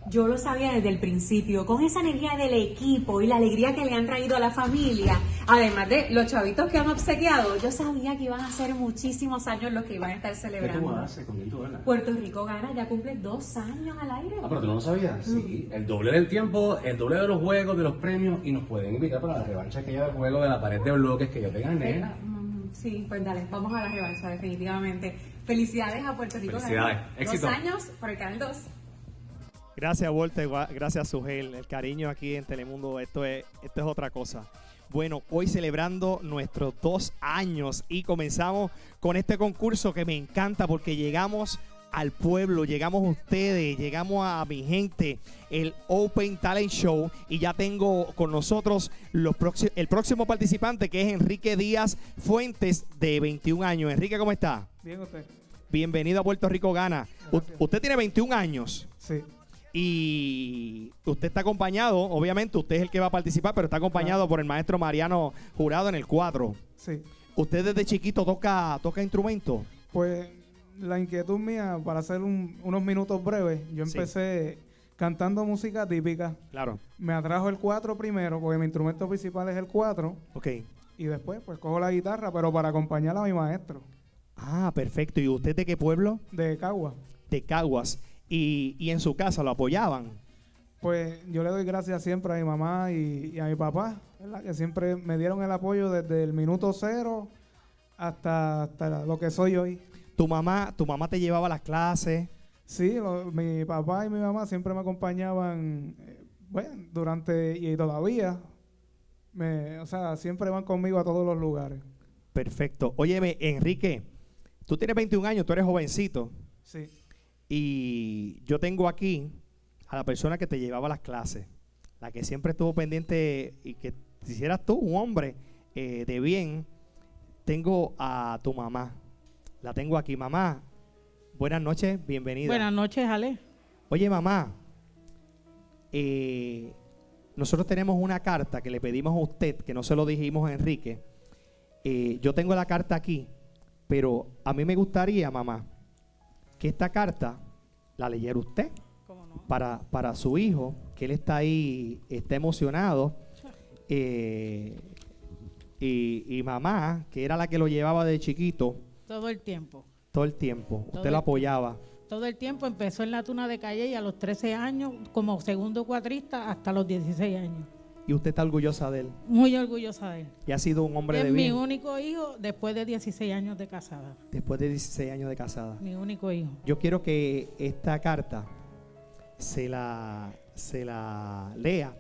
yo lo sabía desde el principio, con esa energía del equipo y la alegría que le han traído a la familia, además de los chavitos que han obsequiado, yo sabía que iban a ser muchísimos años los que iban a estar celebrando. ¿Cómo hace? ¿Con quién tú hablas? Puerto Rico gana, ya cumple 2 años al aire. Ah, pero tú no lo sabías. Sí, el doble del tiempo, el doble de los juegos, de los premios, y nos pueden invitar para la revancha aquella del juego de la pared de bloques que yo te gané. Sí, pues dale, vamos a la revancha, definitivamente. Felicidades a Puerto Rico. Felicidades, éxito. 2 años por el Canal 2. Gracias, Walter, gracias, Sugel. El cariño aquí en Telemundo, esto es otra cosa. Bueno, hoy celebrando nuestros 2 años y comenzamos con este concurso que me encanta porque llegamos al pueblo, llegamos a ustedes, llegamos a mi gente, el Open Talent Show, y ya tengo con nosotros el próximo participante, que es Enrique Díaz Fuentes, de 21 años. Enrique, ¿cómo está? Bien, usted. Bienvenido a Puerto Rico Gana. Usted tiene 21 años. Sí. Y usted está acompañado, obviamente usted es el que va a participar, pero está acompañado por el maestro Mariano Jurado en el 4. Sí. ¿Usted desde chiquito toca instrumento? Pues la inquietud mía, para hacer unos minutos breves, yo empecé cantando música típica. Claro. Me atrajo el 4 primero, porque mi instrumento principal es el 4. Ok. Y después pues cojo la guitarra, pero para acompañar a mi maestro. Ah, perfecto. ¿Y usted de qué pueblo? De Caguas. De Caguas. ¿Y en su casa lo apoyaban? Pues yo le doy gracias siempre a mi mamá y a mi papá, ¿verdad? Que siempre me dieron el apoyo desde el minuto 0 hasta lo que soy hoy. ¿Tu mamá te llevaba a las clases? Sí, mi papá y mi mamá siempre me acompañaban, bueno, durante y todavía, o sea, siempre van conmigo a todos los lugares. Perfecto. Óyeme, Enrique, tú tienes 21 años, tú eres jovencito. Sí. Y yo tengo aquí a la persona que te llevaba a las clases, la que siempre estuvo pendiente y que hicieras tú, un hombre de bien. Tengo a tu mamá. La tengo aquí. Mamá, buenas noches, bienvenida. Buenas noches, Ale. Oye, mamá, nosotros tenemos una carta que le pedimos a usted, que no se lo dijimos a Enrique. Yo tengo la carta aquí, pero a mí me gustaría, mamá, que esta carta la leyera usted. ¿Cómo no? Para su hijo, que él está ahí, está emocionado. Y mamá, que era la que lo llevaba de chiquito. Todo el tiempo. Todo el tiempo. Todo Usted lo apoyaba. Todo el tiempo. Empezó en la Tuna de Calle y a los 13 años, como segundo cuatrista, hasta los 16 años. ¿Y usted está orgullosa de él? Muy orgullosa de él. Y ha sido un hombre Es de bien. mi único hijo después de 16 años de casada. Después de 16 años de casada. Mi único hijo. Yo quiero que esta carta se la lea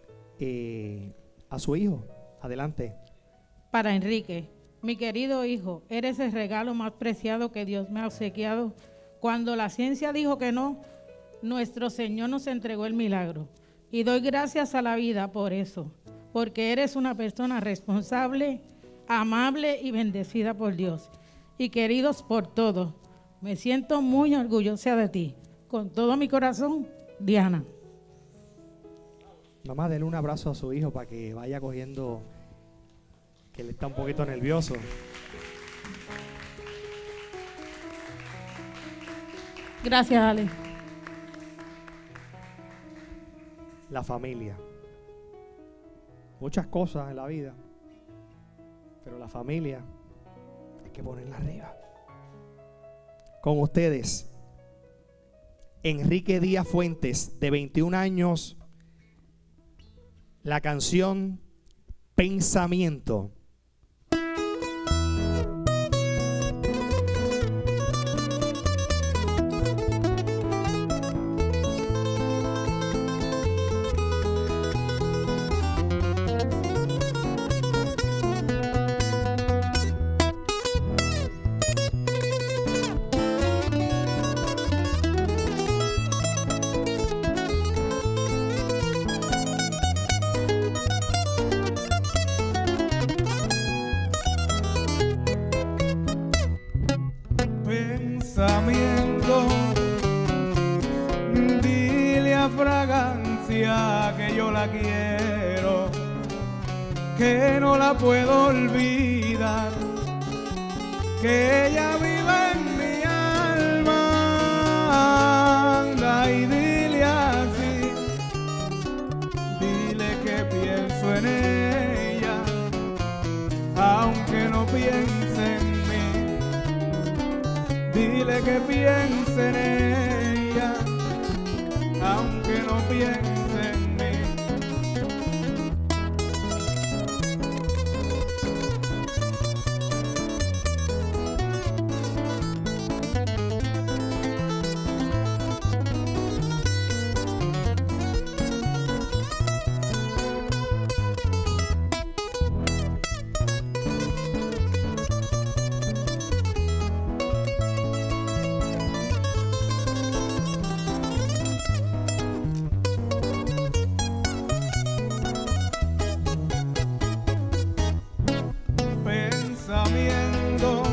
a su hijo. Adelante. Para Enrique, mi querido hijo, eres el regalo más preciado que Dios me ha obsequiado. Cuando la ciencia dijo que no, nuestro Señor nos entregó el milagro. Y doy gracias a la vida por eso, porque eres una persona responsable, amable y bendecida por Dios, y queridos por todos. Me siento muy orgullosa de ti. Con todo mi corazón, Diana. Mamá, denle un abrazo a su hijo para que vaya cogiendo, que él está un poquito nervioso. Gracias, Ale. La familia. Muchas cosas en la vida, pero la familia hay que ponerla arriba. Con ustedes, Enrique Díaz Fuentes, de 21 años, la canción Pensamiento. Pensamiento, dile a Fragancia que yo la quiero, que no la puedo olvidar, que ella vive en mi alma. Anda y dile así aunque no piense en mí. Pensamiento,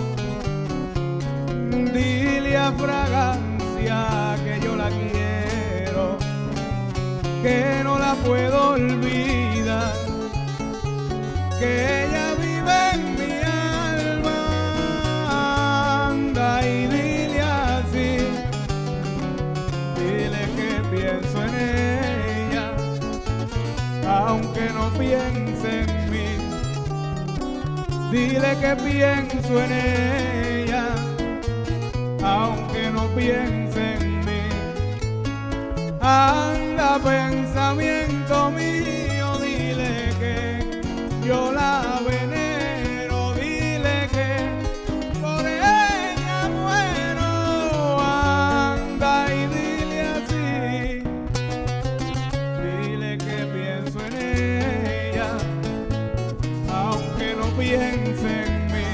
dile a fragancia que yo la quiero, que no la puedo olvidar, que ella vive en mi alma. Anda y dile así, dile que pienso en ella, aunque no piense en mí. Dile que pienso en ella, aunque no piense en mí. Anda, pensamiento mío, dile que yo la venero, dile que por ella muero. Anda y dile así, dile que pienso en ella, aunque no piense en mí.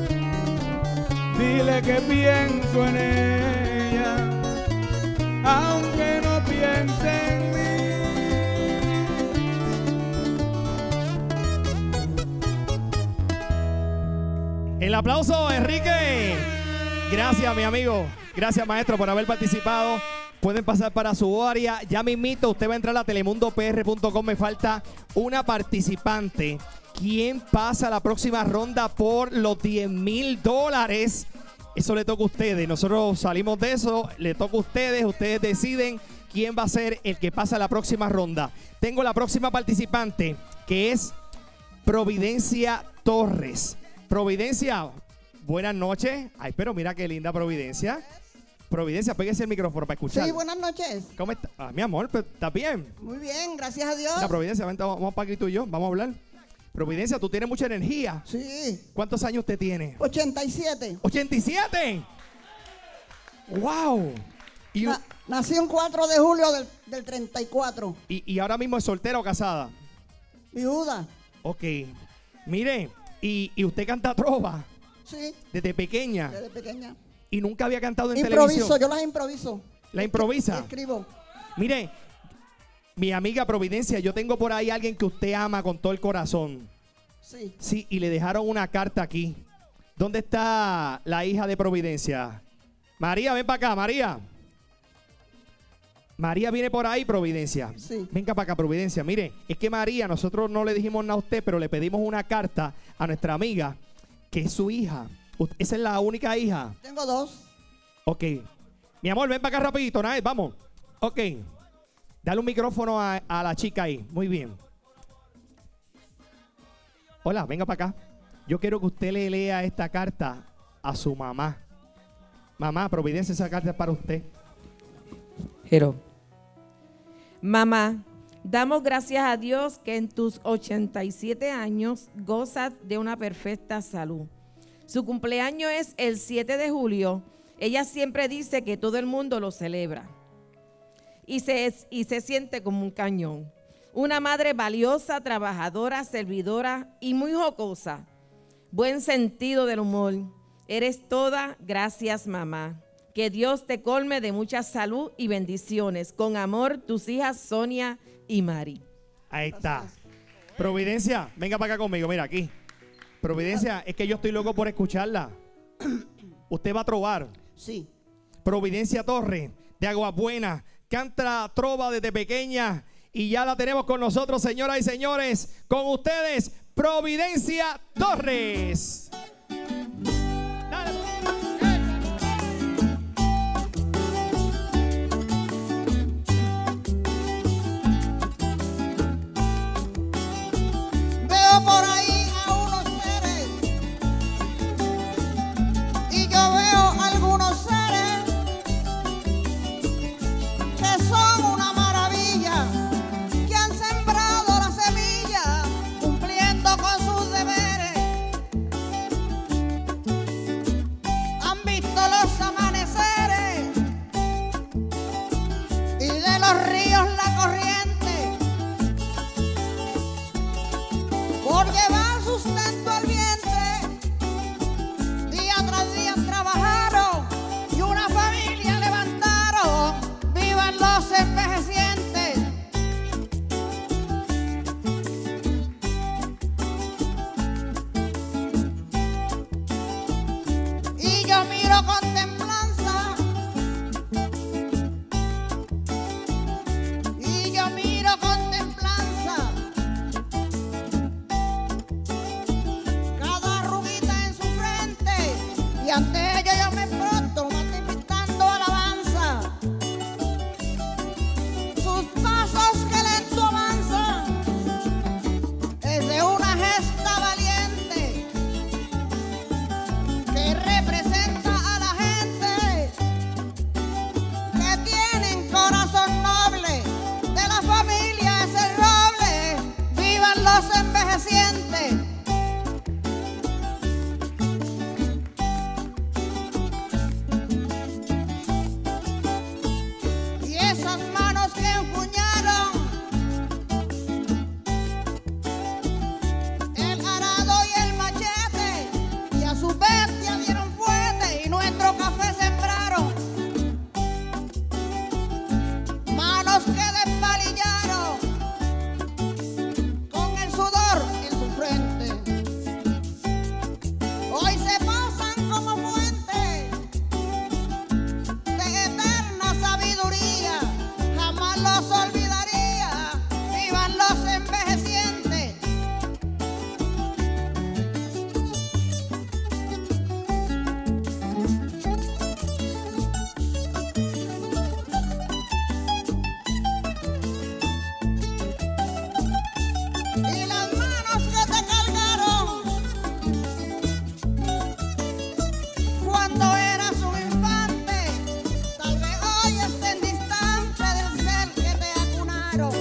Dile que pienso en ella, aunque no piense en mí. El aplauso, Enrique. Gracias, mi amigo. Gracias, maestro, por haber participado. Pueden pasar para su área. Ya mismito, usted va a entrar a telemundopr.com. Me falta una participante. ¿Quién pasa a la próxima ronda por los $10,000? Eso le toca a ustedes. Nosotros salimos de eso. Le toca a ustedes. Ustedes deciden quién va a ser el que pasa a la próxima ronda. Tengo la próxima participante, que es Providencia Torres. Providencia, buenas noches. Ay, pero mira qué linda Providencia. Providencia, pégase el micrófono para escuchar. Sí, buenas noches. ¿Cómo está? Ah, mi amor, ¿estás bien? Muy bien, gracias a Dios. La Providencia, vente, vamos para aquí tú y yo, vamos a hablar. Providencia, tú tienes mucha energía. Sí. ¿Cuántos años usted tiene? 87. ¡87! ¡Wow! Nací un 4 de julio del 34. ¿Y ahora mismo es soltera o casada? Viuda. Ok. Mire, ¿y usted canta trova? Sí. Desde pequeña. Desde pequeña. ¿Y nunca había cantado en Improviso, televisión? yo las improviso. ¿La improvisa? Escribo. Mire, mi amiga Providencia, yo tengo por ahí a alguien que usted ama con todo el corazón. Sí. Sí, y le dejaron una carta aquí. ¿Dónde está la hija de Providencia? María, ven para acá, María. María viene por ahí, Providencia. Sí. Venga para acá, Providencia. Mire, es que María, nosotros no le dijimos nada a usted, pero le pedimos una carta a nuestra amiga, que es su hija. ¿Esa es la única hija? Tengo 2. Ok. Mi amor, ven para acá rapidito, Nael, vamos. Ok. Dale un micrófono a la chica ahí. Muy bien. Hola, venga para acá. Yo quiero que usted le lea esta carta a su mamá. Mamá, Providencia, esa carta es para usted. Jero. Mamá, damos gracias a Dios que en tus 87 años gozas de una perfecta salud. Su cumpleaños es el 7 de julio. Ella siempre dice que todo el mundo lo celebra. Y se siente como un cañón. Una madre valiosa, trabajadora, servidora y muy jocosa. Buen sentido del humor. Eres toda, gracias mamá. Que Dios te colme de mucha salud y bendiciones. Con amor, tus hijas Sonia y Mari. Ahí está. Providencia, venga para acá conmigo, mira aquí. Providencia, es que yo estoy loco por escucharla. Usted va a trovar. Sí. Providencia Torres, de Aguabuena, canta trova desde pequeña y ya la tenemos con nosotros, señoras y señores. Con ustedes, Providencia Torres. Veo por ahí a unos seres y yo veo algunos seres que son una de los ríos la corriente, por llevar sustento al vientre, día tras día trabajaron y una familia levantaron. ¡Vivan los envejecientes! Y yo miro con templanza, y yo miro con templanza cada arruguita en su frente, y ante ello yo me pronto magnificando alabanza. Sus pasos que lento avanzan es de una gesta valiente que representa a la gente que tienen corazón noble. De la familia es el roble. ¡Vivan los envejecientes! Y esas manos que empuñaron el arado y el machete, y a su bestia dieron fuerte y nuestro café sembraron. Manos que despalillaron con el sudor en su frente. Hoy se pasan como fuente de eterna sabiduría. Jamás los olvidaría. ¡Vivan los envejecientes! Y las manos que te cargaron cuando eras un infante, tal vez hoy estén distante del ser que te acunaron.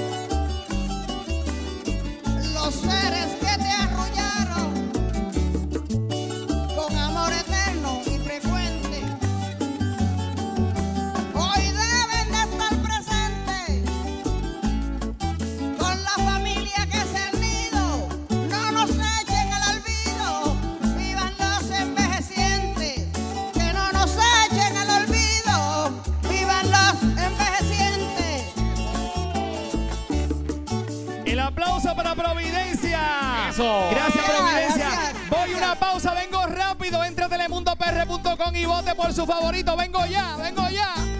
Los seres que te arrollaron con amor eterno y frecuente, hoy deben de estar presentes con la familia que es el nido. No nos echen al olvido. ¡Vivan los envejecientes! Que no nos echen al olvido. ¡Vivan los envejecientes! El aplauso para Providencia. Eso. Gracias, Providencia. Gracias. Voy a una pausa, vengo rápido. Entra a telemundopr.com y vote por su favorito. Vengo ya, vengo ya.